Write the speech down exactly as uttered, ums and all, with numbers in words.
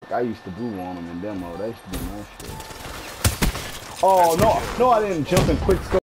I used to blue on them in demo. That used to be my shit. Oh, no. No, I didn't jump in quick scope.